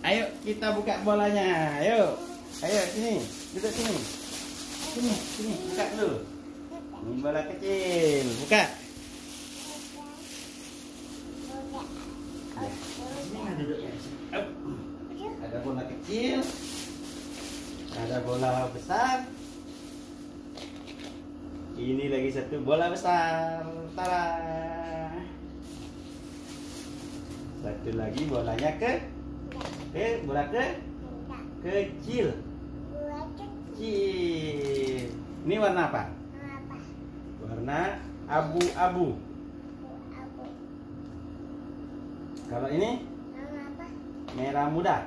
Ayo kita buka bolanya. Ayo. Ayo sini. Duduk sini. Sini, buka dulu. Ini bola kecil. Buka. Sini duduknya. Ada bola kecil. Ada bola besar. Ini lagi satu bola besar. Tara. Satu lagi bolanya bola kecil. Kecil. Ini warna apa? Warna abu-abu. Kalau ini merah muda.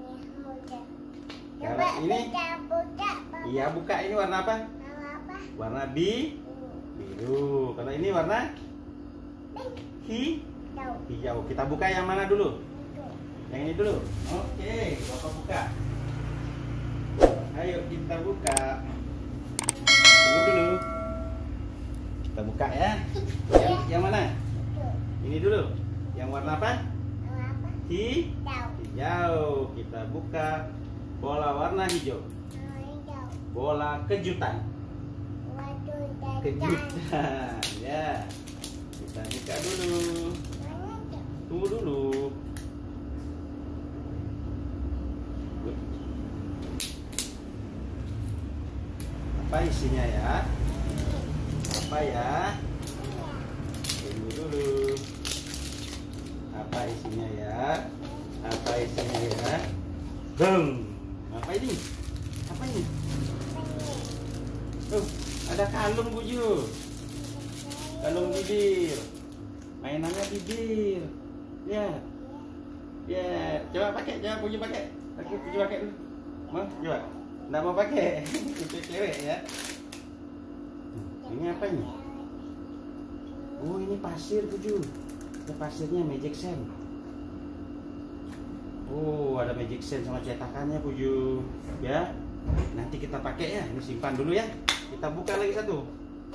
Kalau ini, iya buka. Ini warna apa? Warna biru. Kalau ini warna hijau. Kita buka yang mana dulu? Yang ini dulu. Oke, Bapak buka. Ayo kita buka. Tunggu dulu. Kita buka ya. Yang mana? Ini dulu. Yang warna apa? Hijau. Kita buka bola warna hijau. Bola kejutan. Kejutan. Ya. Kita buka dulu. Tunggu dulu. Apa isinya ya? Apa ya? Tunggu dulu. Apa isinya ya? Apa isinya ya? Dong. Apa ini? Apa ini? Tuh, ada kalung Buju. Kalung bibir. Mainannya bibir. Ya. Ya, coba pakai, coba Buju pakai. Buju pakai dulu. Mau coba? Nggak mau pakai. Itu cewek ya. Ini apa ini? Oh, ini pasir Buju. Itu pasirnya Magic Sand. Oh, ada Magic Sand sama cetakannya Buju. Ya. Nanti kita pakai ya. Ini simpan dulu ya. Kita buka lagi satu.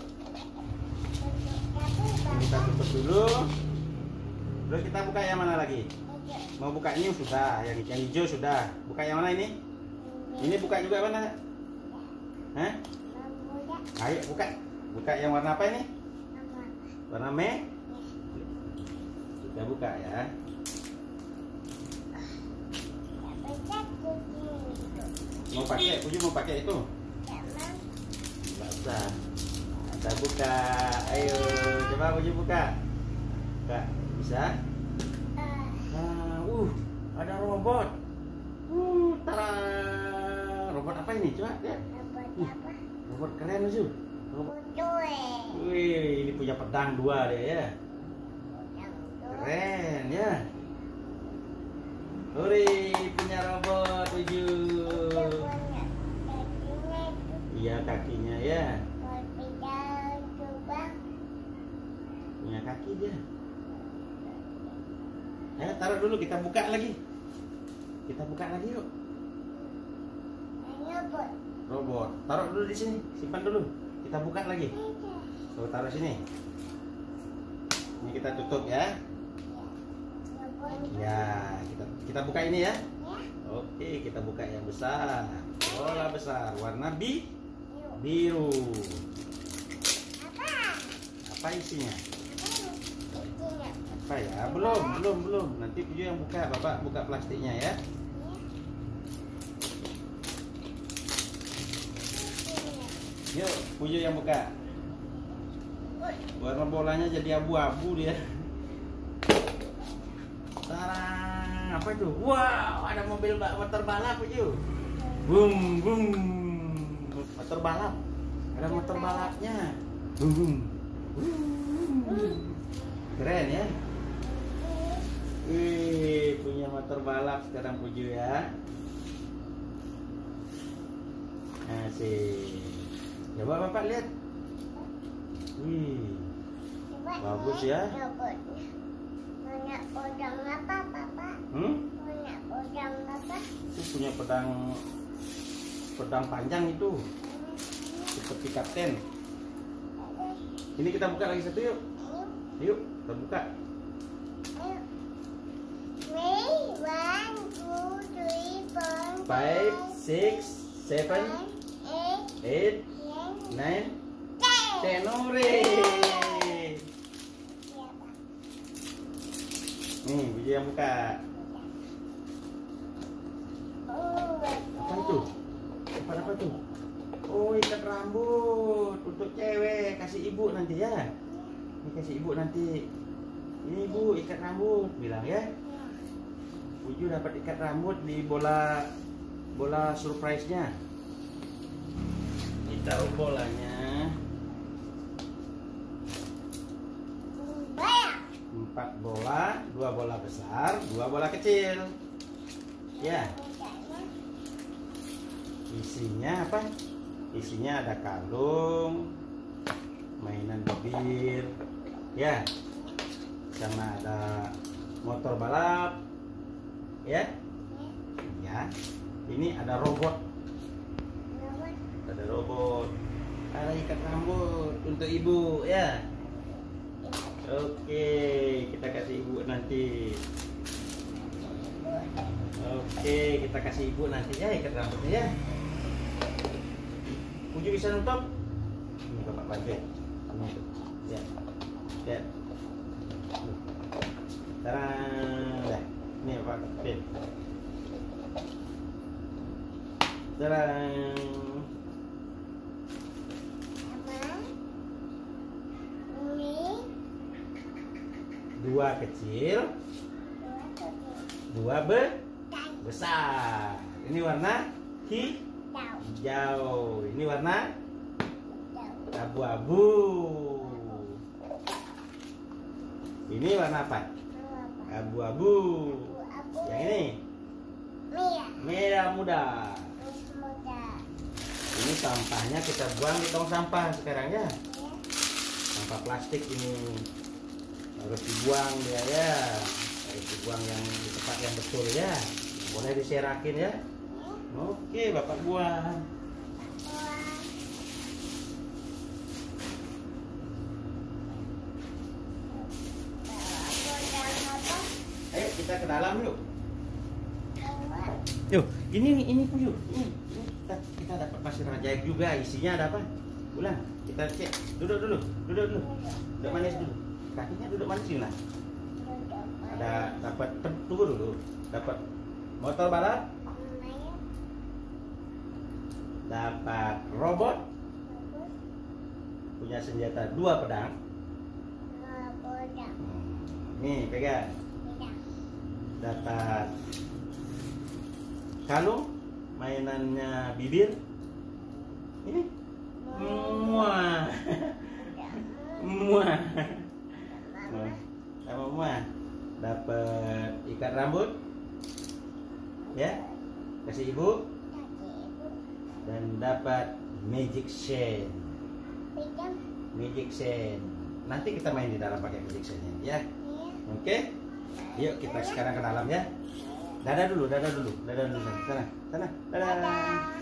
Ini kita tutup dulu. Terus kita buka yang mana lagi? Mau buka ini sudah. Yang hijau sudah. Buka yang mana ini? Ini buka juga mana? Hah? Ayo buka. Buka yang warna apa ini? Warna merah. Kita buka ya. Mau pakai? Buju mau pakai itu? Enggak usah. Kita buka. Ayo, coba Buju buka. Buka. Bisa? Ada robot. Tara. Robot apa ini? Coba lihat. Robot keren Buju. Robot. Wih, ini punya pedang dua deh ya. Keren ya. Hore, punya robot Buju. Iya kakinya ya. Punya kaki dia. Ayo taruh dulu, kita buka lagi. Kita buka lagi yuk. Robot. Taruh dulu di sini, simpan dulu. Kita buka lagi. Tuh, taruh sini. Ini kita tutup ya. Ya, kita buka ini ya. Oke, kita buka yang besar. Bola besar, warna biru. Apa isinya? Apa ya? Belum. Nanti Buju yang buka. Bapak buka plastiknya ya. Yuk, Buju yang buka. Warna bolanya jadi abu-abu dia. Tarang, apa itu? Wow, ada mobil motor balap Buju. Boom. Motor balap. Ada motor balapnya. Boom. Keren ya. Wih, punya motor balap sekarang Buju ya. Asik. Coba Bapak lihat. Wih, bagus ya. Punya pedang apa, Papa? Punya pedang apa? Itu punya pedang panjang itu, seperti kapten. Ini kita buka lagi satu yuk. Yuk, kita buka. Ayo. 3, 1, 2, 5, 6, 7, 8, 9, 10. Ore. Nih, Buju yang buka. Apa itu? Apa tuh? Oh, ikat rambut untuk cewek. Kasih ibu nanti ya. Ini kasih ibu nanti. Ini ibu ikat rambut, bilang ya. Buju dapat ikat rambut di bola surprise-nya. Kita bolanya. 4 bola, 2 bola besar, 2 bola kecil. Ya. Isinya apa? Isinya ada kalung, mainan bibir, ya, sama ada motor balap, ya, ya. Ini ada robot, ada ikat rambut untuk ibu, ya. Oke, kita kasih ibu nanti. Oke, kita kasih ibu nanti ya ikat rambutnya ya. Buju bisa nutup? Ini bapak bantu. Nutup. Ya. Ya. Tarang. Dah. Ini bapak bantu. Tarang. Dua kecil, 2 besar. Ini warna hijau. Ini warna abu-abu. Ini warna apa? Abu-abu. Yang ini merah muda. Ini sampahnya kita buang di tong sampah sekarang ya. Sampah plastik ini harus dibuang dia ya. Harus dibuang yang di tempat yang betul ya. Boleh diserakin ya. Oke, bapak buang. Ayo kita ke dalam yuk. Yuk, ini Buju. Ini kita dapat pasir ajaib juga. Isinya ada apa? Ulang, kita cek. Duduk dulu. Duduk manis dulu. Kakinya duduk manis dulu lah. Ada dapat, tunggu dulu. Dapat motor balap. Dapat robot. Punya senjata 2 pedang. Nih, pegang. Dapat kalung, mainannya bibir. Ini muah. Muah. Sama muah. Dapat ikat rambut. Ya. Kasih ibu. Dan dapat magic chain. Magic chain. Nanti kita main di dalam pakai magic chain ya. Oke. Yuk kita sekarang ke dalam ya. Dadah dulu. Sana. Dadah.